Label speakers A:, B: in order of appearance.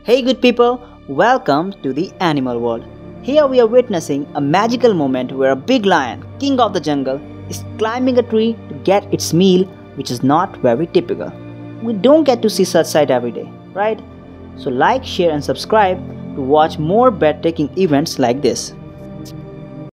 A: Hey good people, welcome to the animal world. Here we are witnessing a magical moment where a big lion, king of the jungle, is climbing a tree to get its meal, which is not very typical. We don't get to see such sight every day, right? So like, share and subscribe to watch more breathtaking events like this.